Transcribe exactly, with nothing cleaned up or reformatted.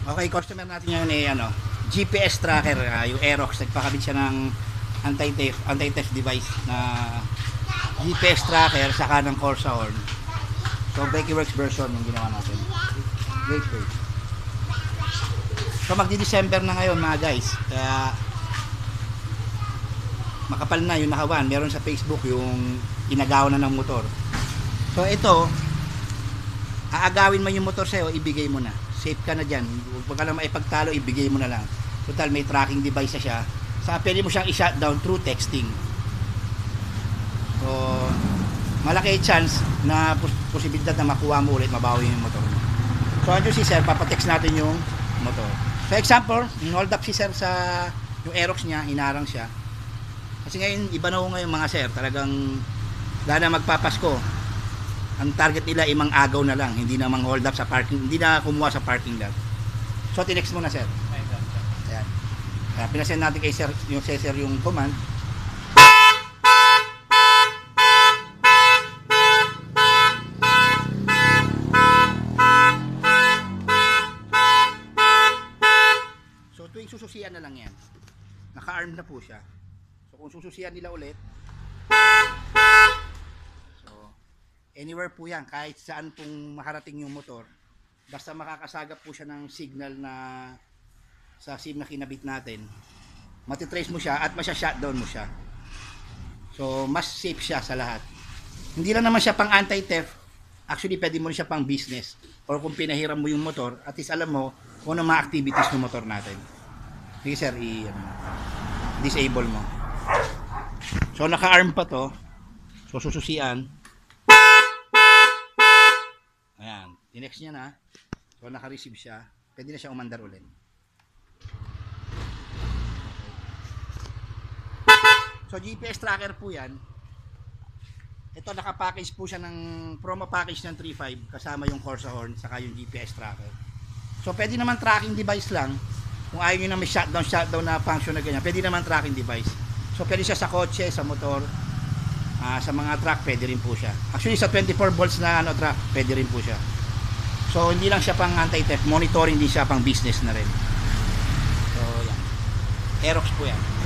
Okay, customer natin ngayon eh ano, G P S tracker, uh, yung Aerox, nagpakabit siya ng anti-theft anti-theft device na G P S tracker saka ng Corsa horn. So Breaky Works version yung ginawa natin. Wait, wait. So magdi-December na ngayon mga guys. Kaya makapal na yung nakawan. Meron sa Facebook yung inagaw na ng motor. So ito, aagawin mo yung motor sa'yo, ibigay mo na. Safe ka na dyan. Huwag ka lang maipagtalo, ibigay mo na lang. Total, may tracking device na siya. Saka pwede mo siyang i-shutdown through texting. So, malaki chance na posibilidad na makuha mo ulit, mabawi yung motor mo. So, ano si sir, papatext natin yung motor. So, example, hold up si sir sa yung Aerox niya, hinarang siya. Kasi ngayon, iba na ko ngayon mga sir, talagang dahil na magpapasko. Ang target nila imang agaw na lang, hindi na mang hold up sa parking, hindi na kumuha sa parking lot. So tinext mo na sir. Ayan. Kaya pinasend natin kay sir yung sir yung command. So tuwing sususian na lang yan. Naka-arm na po siya. So kung sususian nila ulit, anywhere po yan, kahit saan pong makarating yung motor, basta makakasagap po siya ng signal na sa SIM na kinabit natin, matitrace mo siya at masya-shutdown mo siya. So mas safe siya sa lahat. Hindi lang naman siya pang anti-theft, actually pwede mo rin siya pang business, or kung pinahiram mo yung motor, at least alam mo kung ano mga activities ng motor natin. Sige sir, i-disable mo. So naka-arm pa to, so sususian. Ayan, tinext niya na. So naka-receive siya. Pwede na siya umandar ulit. So G P S tracker po yan. Ito naka-package po siya ng promo package ng three point five kasama yung Corsa horn saka yung G P S tracker. So pwede naman tracking device lang. Kung ayaw nyo na may shutdown shutdown na function na ganyan, pwede naman tracking device. So pwede siya sa kotse, sa motor, Uh, sa mga truck pwede rin po siya. Actually sa twenty-four volts na ano truck pwede rin po siya. So hindi lang siya pang anti-theft, monitoring din siya, pang business na rin. So yan, Aerox po yan.